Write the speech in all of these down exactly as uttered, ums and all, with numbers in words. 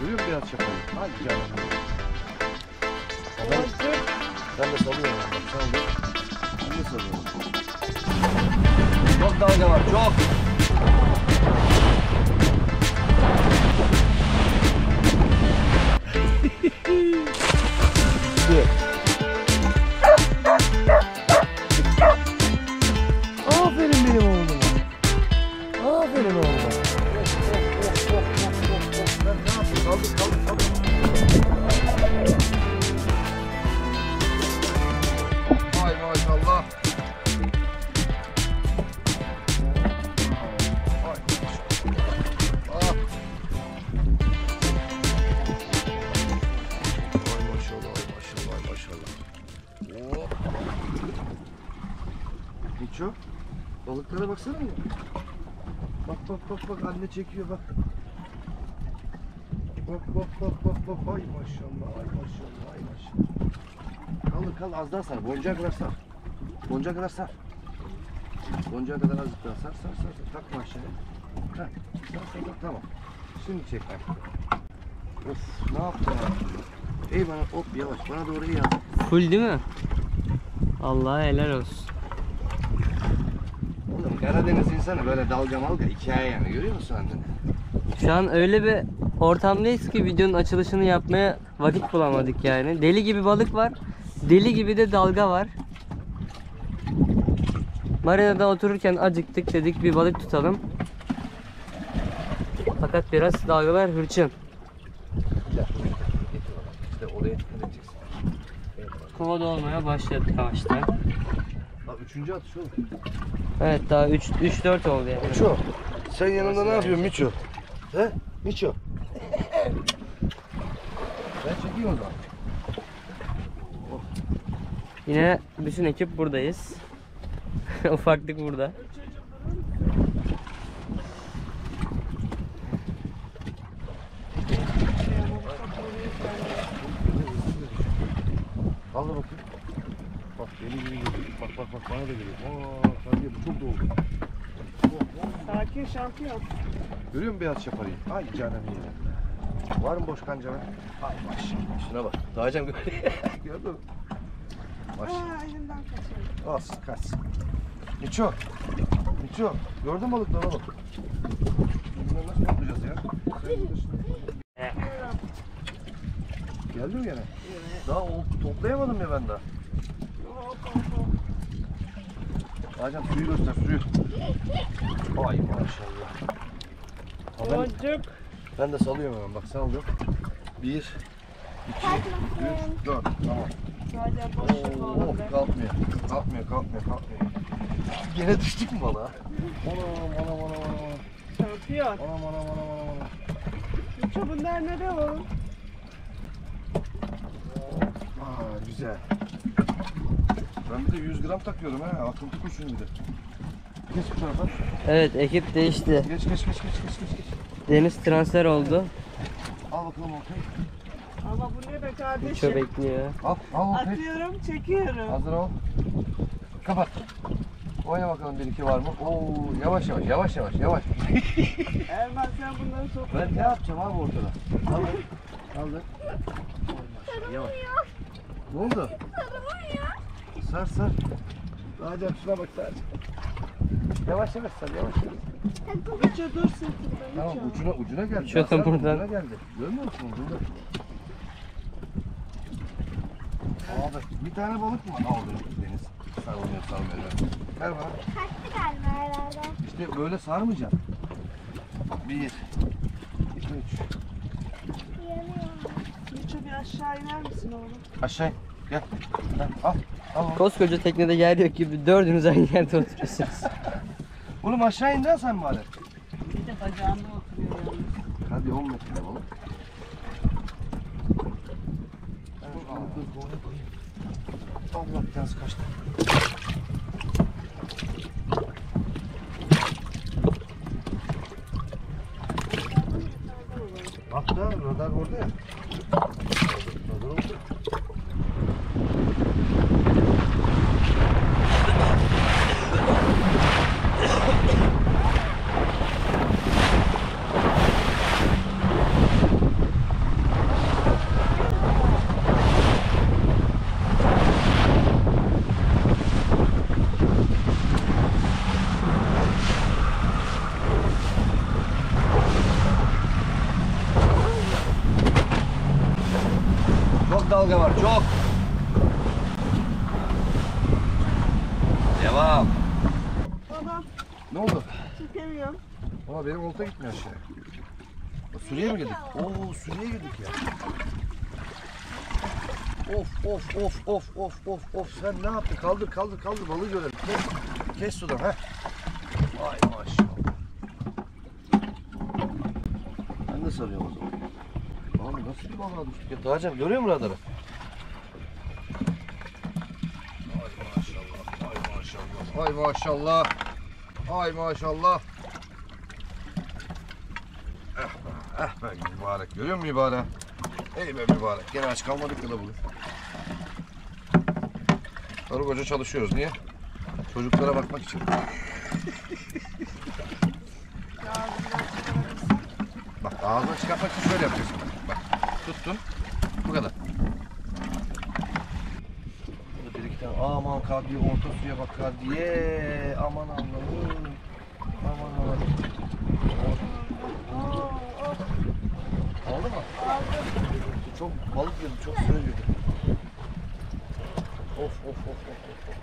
Görüyor musun beyaz çapayı? Hadi canım. Ben, ben de salıyorum ben bak. Sen de. Ben de salıyorum. Çok dalga var, çok. Aferin benim oğluma. Aferin oğluma. Ben ne yapayım? Kaldır, kaldır, kaldır. Vay maşallah. Vay maşallah. Vay maşallah, vay maşallah, vay maşallah. Hop. Hiç o. Balıklara baksana mı? Bak bak bak bak anne çekiyor bak. Bak bak bak bak bak. Ay maşallah, ay maşallah, ay maşallah. Kaldır kaldır, az daha sar. Boncuğa kadar sar. Boncuğa kadar sar. Boncuğa kadar azıcık daha sar sar sar. sar. Takma aşağıya. Heh. Sar sar sar, tamam. Şimdi çek bak. Of, ne yaptın ya? Ey bana hop yavaş, bana doğru iyi yaz. Full değil mi? Allah'a helal olsun. Oğlum Karadeniz insanı böyle dalga malga hikaye yani, görüyor musun anneni? Şu an öyle bir ortamdayız ki videonun açılışını yapmaya vakit bulamadık yani. Deli gibi balık var. Deli gibi de dalga var. Marina'da otururken acıktık, dedik bir balık tutalım. Fakat biraz dalgalar hırçın. İşte oraya dikkat edeceksin. Kova dolmaya başladık yavaştan. Ha, üçüncü atış oğlum. Evet, daha üç dört oldu yani. Miço, sen yanında ne yapıyorsun Miço? He? Miço. Ben çekeyim o zaman. Yine bütün ekip buradayız. Ufaklık burada. Al da bakayım. Bak beni gibi geliyor. Bak bak bak bana da geliyor. Aa, Safiye bu çok doldu. Sakin şampiyon. Görüyor musun beyaz çaparıyı? Ay canım iyi. Var mı boş kancana? Ay maşallah. Şuna bak. Dağacım gördün mü? Maşallah. Aa, elimden kaçıyor. Olsun kaçsın. Miço. Miço. Gördün mü balıkları oğlum? Bunları nasıl toplayacağız ya? Geldi mi gene? Evet. Daha o, toplayamadım ya ben daha. Hocam suyu göster, suyu. Ay maşallah. Ben, Boncuk. ben de salıyorum hemen, bak saldım. Bir, iki, üç, dört. Tamam. Sadece boşluk Oo, oldu. kalkmıyor. Kalkmıyor, kalkmıyor, kalkmıyor. Yine düştük mü balığa? Anam, anam, anam, anam. Şampiyon. Anam, anam, anam, anam, anam. Miço bunlar nerede oğlum? Aa, güzel. Ben bir de yüz gram takıyorum ha, akıntı kuşunu bir de. Geç bu tarafa. Evet, ekip değişti. Geç, geç, geç, geç, geç, geç, geç. Deniz transfer oldu. Al bakalım ortayı. Ama bu ne be kardeşim? Miço bekliyor. Al, al ortayı. Atıyorum, çekiyorum. Hazır ol. Kapat. Oyna bakalım bir iki var mı? Oo, yavaş yavaş, yavaş yavaş, yavaş. Erman sen bunları sok. Ben ne yapacağım abi ortada? Al. Al da. Yavaş. Ne oldu? Sar sar. Acayip şuna bak sadece. Yavaş yavaş sar, yavaş yavaş. Miço dur sırtında Tamam, Miço. ucuna ucuna geldi. Şu Sar, buradan. Ucuna geldi. Görmüyor musun ucunda? Abi bir tane balık mı aldın Deniz? Sarılmıyor sarmıyor. Ver bana. Kaçtı galiba herhalde. İşte böyle sarmayacaksın. Bir, iki, üç. Yanıyor. Miço bir aşağı iner misin oğlum? Aşağı gel. Gel, al. Al onu. Koskoca teknede yer yok gibi dördünüz aynı yerde oturuyorsunuz. Oğlum aşağı in lan sen bari. Bir de bacağında oturuyor yalnız. Hadi on metre balık. Allah bir tanesi kaçtı. Bak da radar orada ya. Radar orada. dalga var, çok. Devam. Baba Ne oldu? çekemiyorum. Ama benim olta gitmiyor aşağıya. Suriye mi girdik? Oo, Suriye'ye girdik ya. Of of of of of of of. Sen ne yaptın? Kaldır kaldır kaldır, balığı görelim. Kes, kes sudan ha. Ay maşallah. Ben de sarıyorum o zaman. Abi nasıl bir balığa düştük ya? Dağcım görüyor musun radarı? Ay maşallah. Ay maşallah. Ay maşallah. Ay maşallah. Eh be mübarek. Görüyor musun mübarek? Ey be mübarek. Gene aç kalmadık ya da bugün. Karı koca çalışıyoruz. Niye? Çocuklara bakmak için. Bak ağzını çıkartmak için şöyle yapıyorsun. Bak tuttun. Bu kadar. Burada bir iki tane. Aman Kadriye, orta suya bak Kadriye. Aman Allah'ım. Aman Allah'ım. Aldı mı? Aldım. Çok balık yedi, çok sıra girdi. Of of of of of.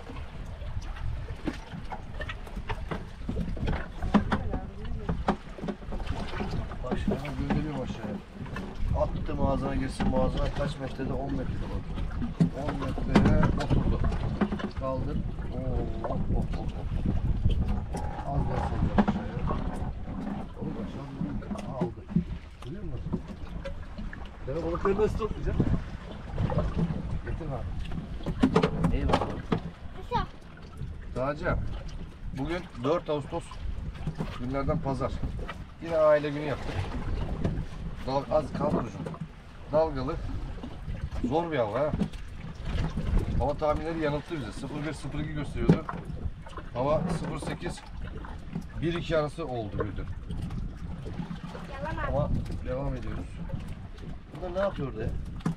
Bak şimdi hemen gönderiyorum aşağıya. Attım ağzına girsin boğazına, kaç metrede? on metrede bak. on metreye oturdu. Kaldır. Oo, of of of of. Az daha sallıyorum aşağıya. Oğlum aşağı aldı. Görüyor musun? Sana balıkları nasıl toplayacağım? Getir abi. Eyvallah. Aşağı. Dağcığım, bugün dört Ağustos günlerden pazar. Yine aile günü yaptık. Dal az kaldır ucum. Dalgalı. Zor bir hava ha. Hava tahminleri yanılttı bizi. sıfır bir sıfır iki gösteriyordu. Hava sıfır sekiz bir iki arası oldu bugün. Yalan abi. Ama devam ediyoruz. Bunlar ne yapıyor orada ya?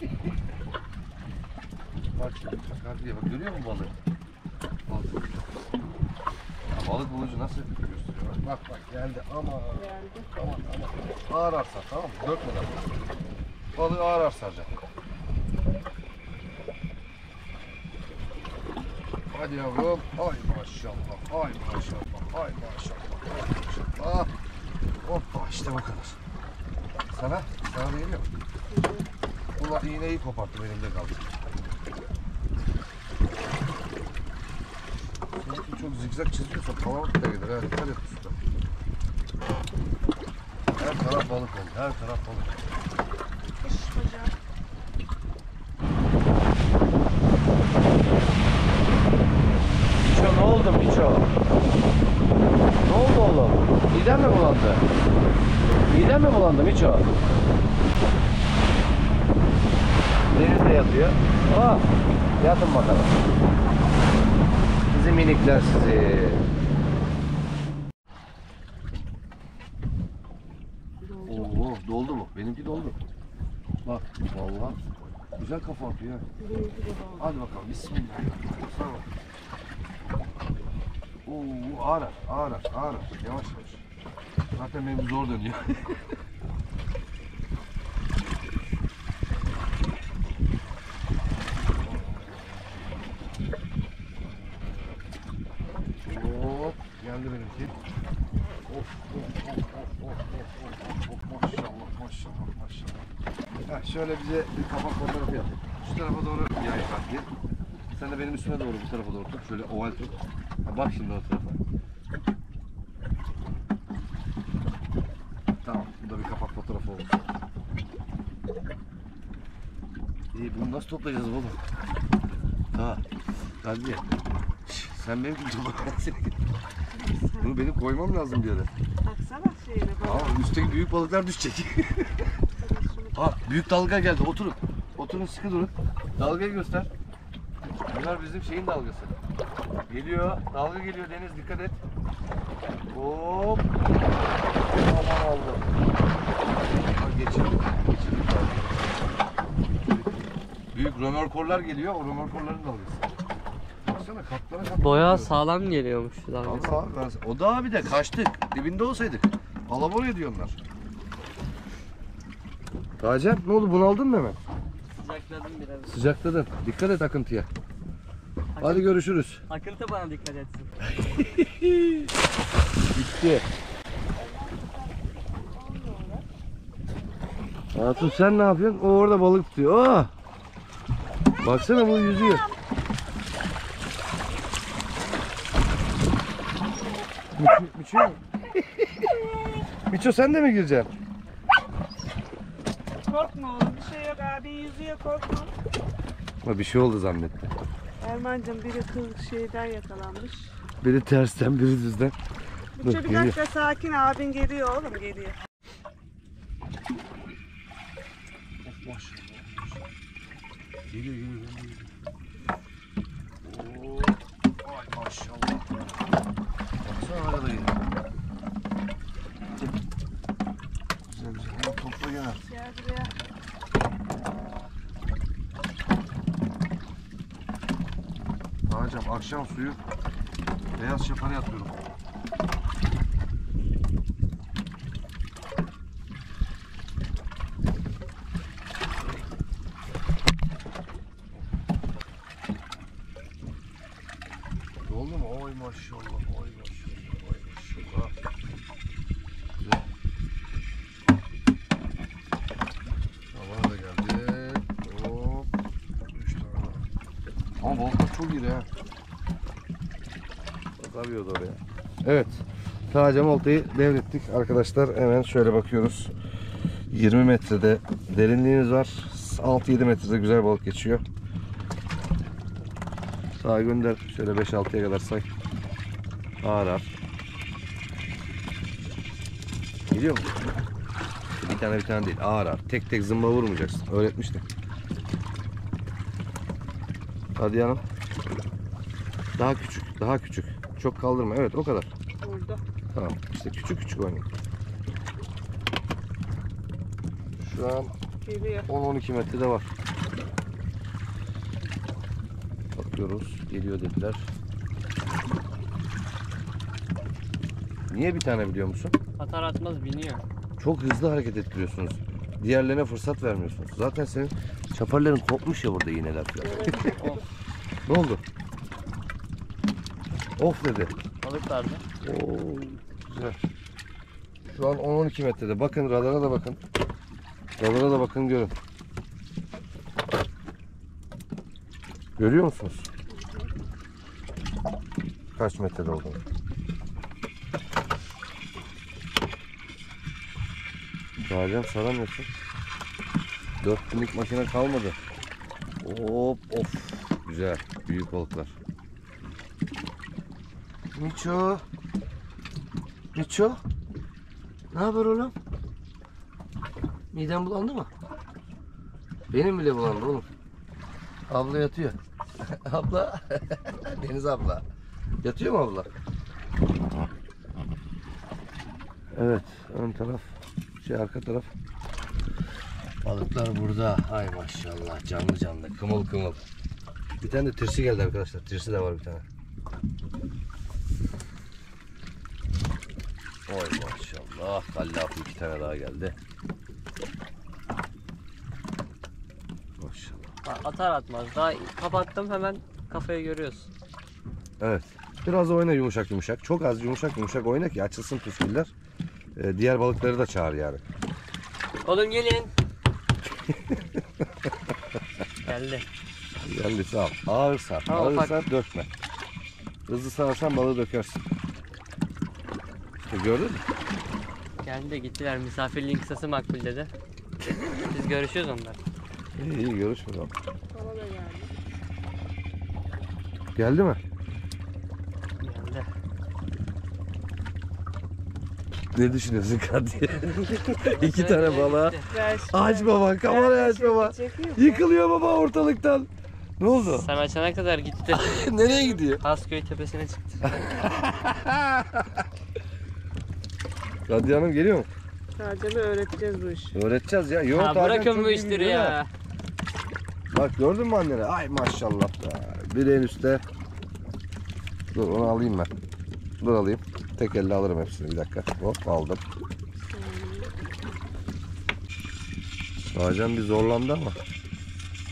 Bak şimdi, bak hadi bak, görüyor musun balığı? Balık. Ya balık bulucu nasıl gösteriyor? Bak bak bak geldi ama Geldi. aman aman. Ağır ağır sar, tamam mı? Dökmeden. Balığı ağır ağır saracak. Hadi yavrum. Ay maşallah. Ay maşallah. Ay maşallah. Ay maşallah. Hoppa işte bu kadar. Sana? Sana değil mi? Ulan iğneyi koparttım, elimde kaldı. Seninki çok zigzag çiziyorsa kalabalık da gelir ha. Dikkat et usta. Her taraf balık oldu. Her taraf balık. Kış bacağı. Miço ne oldu Miço? Ne oldu oğlum? Midem mi bulandı? Midem mi bulandı Miço? Denizde yatıyor. Aa, yatın bakalım. Sizi minikler sizi. Oo, doldu mu? Benimki doldu. Bak vallahi güzel kafa atıyor. Hadi bakalım bismillah. Sağ ol. Oo, ağır ağır ağır ağır. Yavaş yavaş. Zaten benim zor dönüyor. Hop, geldi benimki. Of, of, of, of, of, of, of, of, maşallah, maşallah, maşallah. Ha, şöyle bize bir kapak fotoğrafı yap. Şu tarafa doğru yay bak diye. Sen de benim üstüme doğru bu tarafa doğru tut. Şöyle oval tut. Ha, bak şimdi o tarafa. Tamam, bu da bir kapak fotoğrafı oldu. İyi, bunu nasıl toplayacağız oğlum? Ha, hadi. Şş, sen benim gibi topla. Bunu benim koymam lazım bir yere. Baksana şeyine bak. Aa, üstteki büyük balıklar düşecek. Ha, büyük dalga geldi. Oturun. Oturun, sıkı durun. Dalgayı göster. Bunlar bizim şeyin dalgası. Geliyor. Dalga geliyor Deniz. Dikkat et. Hop. Aman Allah'ım. Ha, geçirdik. Geçirdik dalgayı. Büyük römorkorlar geliyor. O römorkorların dalgası. Baksana katlara katlara. Boya gidiyor. sağlam geliyormuş dalgası. Allah Allah. O da abi de kaçtık. Dibinde olsaydık. Alabor ediyorlar. Taceem ne oldu, bunaldın mı hemen? Sıcakladım biraz. Sıcakladın. Dikkat et akıntıya. Hadi görüşürüz. Akıntı bana dikkat etsin. Bitti. Hatun sen ne yapıyorsun? O orada balık tutuyor. Aa! Baksana bu yüzüyor. Miço, Miço. Miço sen de mi gireceksin? Korkma oğlum, bir şey yok. Abi yüzüyor, korkma. Ama bir şey oldu zannetti. Erman'cığım biri kız şeyden yakalanmış. Biri tersten biri düzden. Dur, Bütçe bir geliyor. dakika sakin, abin geliyor oğlum, geliyor. Maşallah. Geliyor geliyor geliyor. Oo, ay maşallah. Baksana arada geliyor. Güzel güzel. Hadi topla gel. Gel buraya. Hocam akşam suyu beyaz şapara yatıyorum. Oldu mu? Oy maşallah, oy maşallah, oy maşallah. Güzel. Havana da geldi. Hop. Üç tane. Ama balıklar çok iyi ha. Bakabiliyordu oraya. Evet. Sadece oltayı devrettik arkadaşlar. Hemen şöyle bakıyoruz. yirmi metrede derinliğimiz var. altı yedi metrede güzel balık geçiyor. Sağa gönder. Şöyle beş altıya kadar say. Ağır ağır. Geliyor mu? Bir tane bir tane değil. Ağır ağır. Tek tek zımba vurmayacaksın. Öğretmiştim. Hadi hanım. Daha küçük. Daha küçük. Çok kaldırma. Evet o kadar. Burada. Tamam. İşte küçük küçük oynayın. Şu an Geliyor. on on iki metrede var. Bakıyoruz. Geliyor dediler. Niye bir tane biliyor musun? Atar atmaz biniyor. Çok hızlı hareket ettiriyorsunuz. Diğerlerine fırsat vermiyorsunuz. Zaten senin çaparların kopmuş ya burada iğneler falan. Of. Ne oldu? Of dedi. Balık vardı. Oo, güzel. Şu an on on iki metrede. Bakın radara da bakın. Radara da bakın görün. Görüyor musunuz? Kaç metrede olduğunu. Sağacağım saramıyorsun. dört binlik makine kalmadı. Hop of. Güzel. Büyük balıklar. Miço. Miço. Ne haber oğlum? Miden bulandı mı? Benim bile bulandı oğlum. Abla yatıyor. Abla. Deniz abla. Yatıyor mu abla? Evet. Ön taraf. Şey arka taraf. Balıklar burada. Ay maşallah. Canlı canlı. Kımıl kımıl. Bir tane de tirsi geldi arkadaşlar. Tirsi de var bir tane. Oy maşallah. Kallafi iki tane daha geldi. Maşallah. Atar atmaz. Daha kapattım hemen kafayı görüyorsun. Evet. Biraz oyna yumuşak yumuşak. Çok az yumuşak yumuşak oyna ki açılsın püsküller. Ee, diğer balıkları da çağır yani. Oğlum gelin. Geldi. Geldi sağ ol. Ağır sar. Ama Ağır ufak. sar dökme. Hızlı sararsan balığı dökersin. İşte gördün mü? Geldi gittiler. Misafirliğin kısası makbul dedi. Biz görüşüyoruz onlar. İyi iyi görüşürüz. Abi. Bana da geldi. Geldi mi? Geldi. Ne düşünüyorsun Kadriye? İki tane balığa. Ver şimdi. Aç baba, kamerayı aç baba. Çekeyim. Yıkılıyor baba ortalıktan. Ne oldu? Sen açana kadar gitti. Nereye gidiyor? Hasköy tepesine çıktı. Kadriye Hanım geliyor mu? Sadece öğreteceğiz bu işi. Öğreteceğiz ya. Yo, Ha, Tarkan bırakın çok bu iyi işleri gidiyor ya. da. Bak gördün mü annene? Ay maşallah be. Bir en üstte. Dur onu alayım ben. Dur alayım. Tek elle alırım hepsini bir dakika. Hop aldım. Bazen bir zorlandı ama.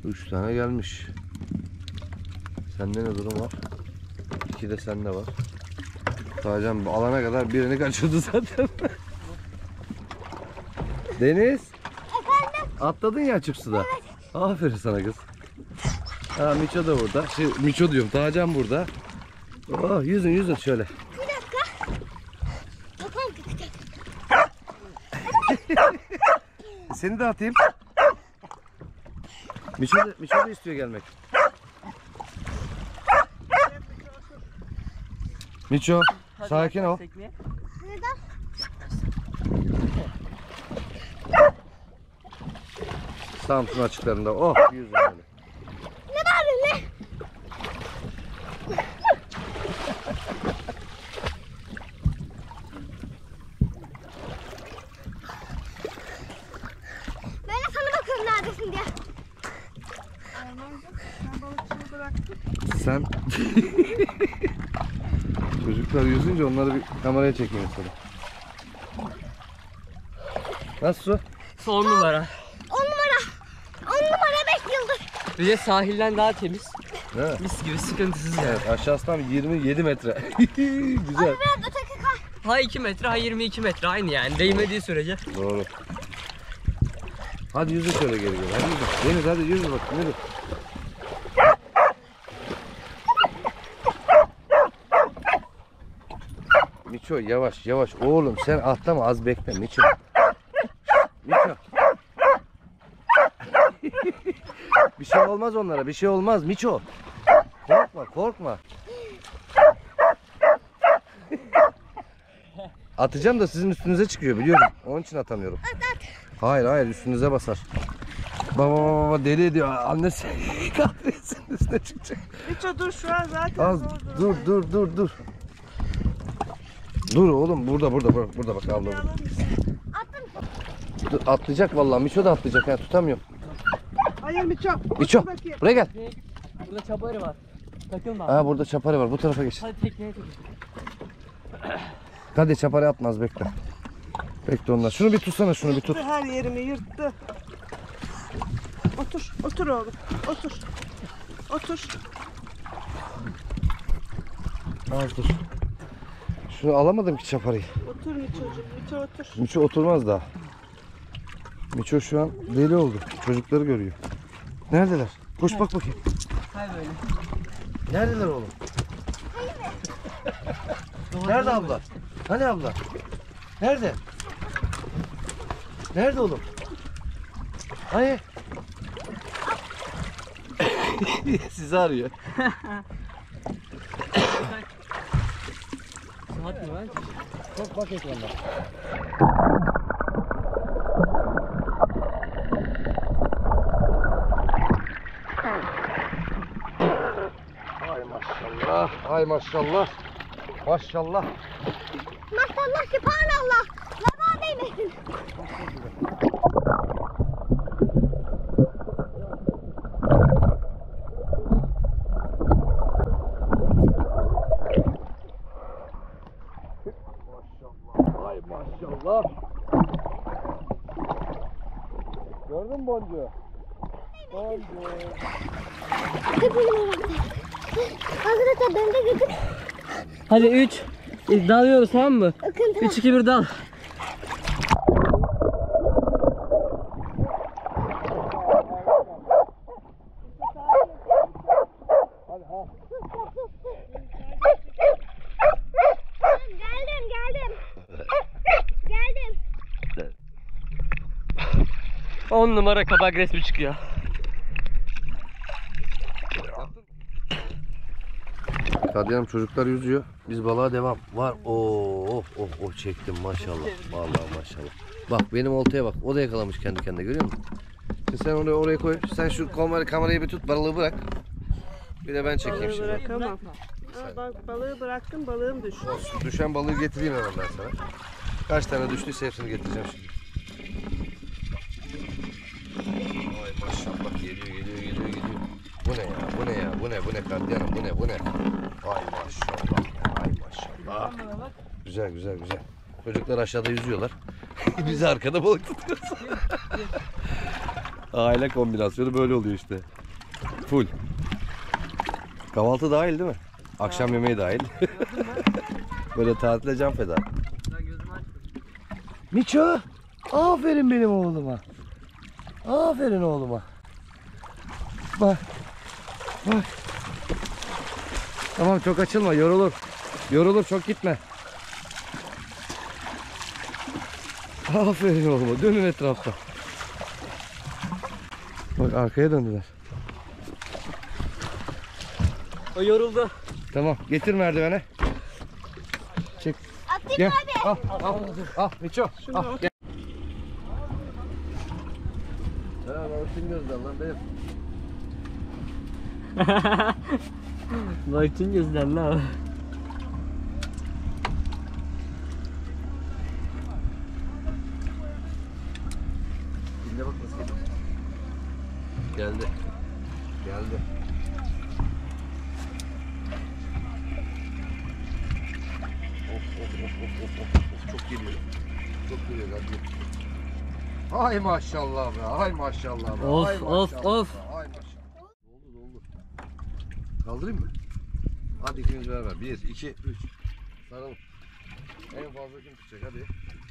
Üç tane gelmiş. Sende ne durum var? İki de sende var. Tacan alana kadar birini kaçırdı zaten. Deniz. Efendim? Atladın ya açık suda. Evet. Aferin sana kız. Ha, Miço da burada. Şey, Miço diyorum. Tacan burada. Oh, yüzün yüzün şöyle. Bir dakika. Kafam kıkacak. Seni de atayım. Miço da, Miço da istiyor gelmek. Miço, sakin ol. Neden? Samsun açıklarında. Oh, yüzün böyle. Ne var ne? Ben de sana bakıyorum neredesin diye. Erman'cığım sen balıkçılığı bıraktın. Sen çocuklar yüzünce onları bir kameraya çekeyim istedim. Nasıl su? Son numara. On numara. On numara beş yıldır. Bir de sahilden daha temiz. Değil mi? Mis gibi sıkıntısız yani. Evet, aşağısı tam yirmi yedi metre. Güzel. Biraz öteki kay. Ha iki metre ha yirmi iki metre aynı yani değmediği sürece. Doğru. Hadi yüzü şöyle geri gel. Hadi yüzü. Deniz hadi yüzü bakayım. Yürü. Miço yavaş yavaş. Oğlum sen atlama, az bekle Miço. Miço. Bir şey olmaz onlara. Bir şey olmaz Miço. Korkma korkma. Atacağım da sizin üstünüze çıkıyor biliyorum. Onun için atamıyorum. Hayır hayır üstünüze basar. Baba baba baba deli ediyor. Annesi kahretsin üstüne çıkacak. Miço dur şu an zaten Az zor dur dur dur dur. Dur oğlum burada burada burada, burada bak abla. Burada. Dur, atlayacak vallahi. Miço da atlayacak. Ha, tutamıyorum. Hayır Miço. Miço Otur bakayım. buraya gel. Burada çaparı var. Takılma. Ha burada çapare var. Bu tarafa geç. Hadi tekneye takıl. Hadi çapare atmaz bekle. Bekle onlar. Şunu bir tutsana şunu bir tut. Yırttı her yerimi yırttı. Otur. Otur oğlum. Otur. Otur. Az dur. Şunu alamadım ki çaparayı. Otur Miço'cum. Miço otur. Miço oturmaz daha. Miço şu an deli oldu. Çocukları görüyor. Neredeler? Koş bak bakayım. Hay böyle. Neredeler oğlum? Nerede abla? Hani abla? Nerede? Nerede oğlum? Hani? Sizi arıyor. Saat mi var? Bak bak ekranda. Ay maşallah, ay maşallah. Maşallah. Maşallah sübhanallah. Nazar değmesin. Ay maşallah. Gördün mü boncuğu? Boncuğu. Arkadaşlar ben de gidip Hadi üç. Dalıyoruz tamam mı? akıntı. üç iki bir dal. Geldim geldim. Geldim. on numara kabak resmi çıkıyor. Kadriye'm çocuklar yüzüyor. Biz balığa devam. Var. Oo, oh oh oh çektim maşallah. Vallahi maşallah. Bak benim oltaya bak. O da yakalamış kendi kendine görüyor musun? Şimdi sen oraya oraya koy. Sen şu kamerayı, kamerayı bir tut. Balığı bırak. Bir de ben çekeyim Balığı şimdi. bırakamam. Ha, bak balığı bıraktım balığım düştü. Olsun. Düşen balığı getireyim hemen ben sana. Kaç tane düştüyse hepsini getireceğim şimdi. Ay maşallah geliyor geliyor geliyor geliyor. Bu ne ya? Bu ne ya? Bu ne? Bu ne Kadriye'm? Bu ne? Bu ne? Ay maşallah. Ay maşallah. Güzel güzel güzel. Çocuklar aşağıda yüzüyorlar. Biz arkada balık tutuyoruz. Aile kombinasyonu böyle oluyor işte. Full. Kahvaltı dahil değil mi? Akşam yemeği dahil. Böyle tatile can feda. Miço! Aferin benim oğluma. Aferin oğluma. Bak. Bak. Tamam, çok açılma, yorulur. Yorulur, çok gitme. Aferin oğluma, dönün etrafta. Bak, arkaya döndüler. O yoruldu. Tamam, getir merdivene. Çek. Atayım Gel. abi. Al, al, al, Miço. Al, gel. Ha, balıkçın gözden lan benim. Balıkçın gözden ne o? Dinle bak nasıl geliyor. Geldi. Geldi. Of of of of of of of. Çok geliyor. Çok geliyor hadi. Ay maşallah be. Ay maşallah be. Of, ay of, maşallah of. be, Ay maşallah. Doldu doldu. Kaldırayım mı? Hadi ikimiz beraber. Bir, iki, üç. Saralım. En fazla kim tutacak hadi.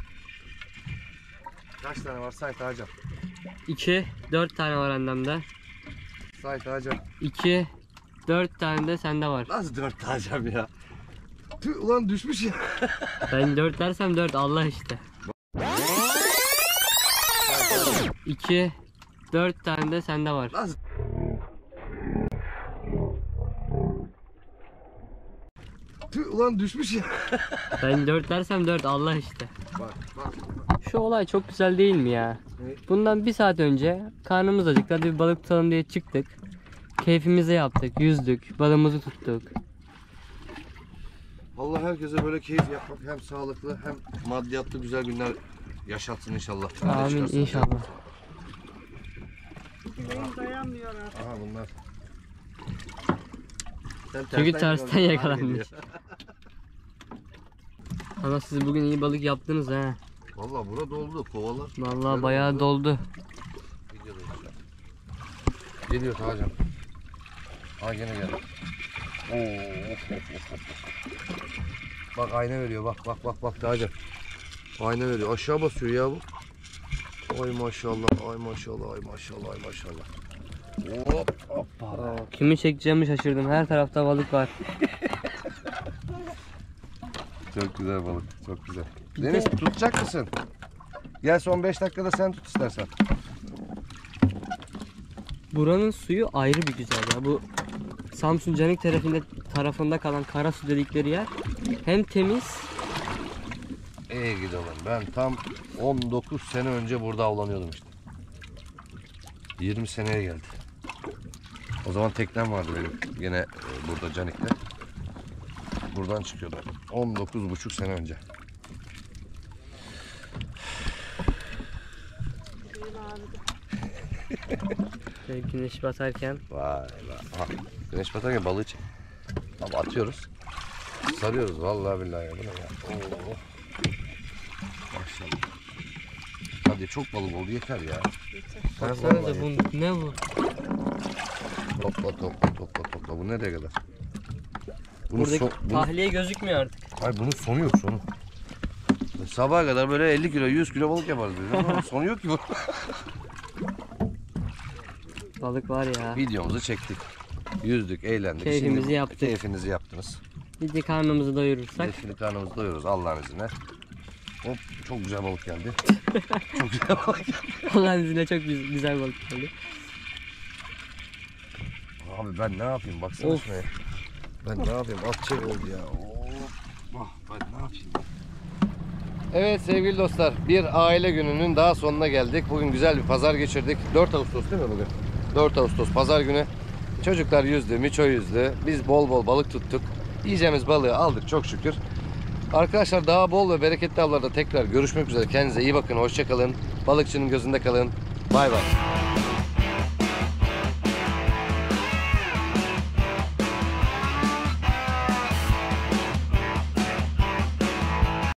Kaç tane var say Tacan. iki, dört tane var annemde. Say Tacan. iki, dört tane de sende var. Nasıl dört Tacan ya? Tüh, ulan düşmüş ya. Ben dört dersem dört, Allah işte. iki, dört tane de sende var. Nasıl? Tüh, ulan düşmüş ya. Ben dört dersem dört, Allah işte. Bak bak. Şu olay çok güzel değil mi ya? Bundan bir saat önce karnımız acıktı, hadi bir balık tutalım diye çıktık. Keyfimizi yaptık, yüzdük, balığımızı tuttuk. Allah herkese böyle keyif yapmak hem sağlıklı hem maddiyatlı güzel günler yaşatsın inşallah. Amin inşallah. Benim dayanmıyor artık. Aha bunlar. Sen Çünkü tersten gördün, daha yakalanmış. geliyor. Ama siz bugün iyi balık yaptınız ha. Vallahi bura doldu kovalar. Vallahi Böyle bayağı oldu. doldu. Gidiyor işte. Geliyor Tacan. Ha gene geldi. Oo, of, of, of, of. Bak ayna veriyor bak bak bak bak Tacan. Ayna veriyor. Aşağı basıyor ya bu. Ay maşallah, ay maşallah, ay maşallah, ay maşallah. Hop hoppa. Aa, kimi çekeceğimi şaşırdım. Her tarafta balık var. Çok güzel balık, çok güzel. Bir Deniz de- tutacak mısın? Gel son beş dakikada sen tut istersen. Buranın suyu ayrı bir güzel ya. Bu Samsun Canik tarafında tarafında kalan Karasu dedikleri yer hem temiz. İyi gidelim. Ben tam on dokuz sene önce burada avlanıyordum işte. yirmi seneye geldi. O zaman teknem vardı benim. Yine e, burada Canik'te. Buradan çıkıyordu. on dokuz buçuk sene önce. Şöyle güneş batarken. Vay vay. Ha, güneş batarken balığı çek. Abi atıyoruz. Sarıyoruz vallahi billahi. Bu ne ya? Oo. Maşallah. Hadi çok balık oldu yeter ya. Baksana da bu ne bu? Topla topla topla topla. Bu nereye kadar? Bunun Buradaki son- bunun- tahliye gözükmüyor artık. Hayır bunun sonu yok sonu. Sabaha kadar böyle elli kilo yüz kilo balık yaparız dedim ama sonu yok ki bu. Balık var ya. Videomuzu çektik. Yüzdük, eğlendik. Keyfimizi Şimdi yaptık. Keyfinizi yaptınız. Bir de karnımızı doyurursak. Biz şimdi karnımızı doyuyoruz Allah'ın izniyle. Hop çok güzel balık geldi. Çok güzel balık geldi. Allah'ın izniyle çok güzel, güzel balık geldi. Abi ben ne yapayım baksana Of. şuraya. Ben ne yapayım at çek oldu ya. Of. Ah, ben ne yapayım ya? Evet sevgili dostlar, bir aile gününün daha sonuna geldik. Bugün güzel bir pazar geçirdik. dört Ağustos değil mi bugün? dört Ağustos pazar günü. Çocuklar yüzdü, Miço yüzdü. Biz bol bol balık tuttuk. Yiyeceğimiz balığı aldık çok şükür. Arkadaşlar daha bol ve bereketli avlarda tekrar görüşmek üzere. Kendinize iyi bakın, hoşça kalın. Balıkçının gözünde kalın. Bay bay.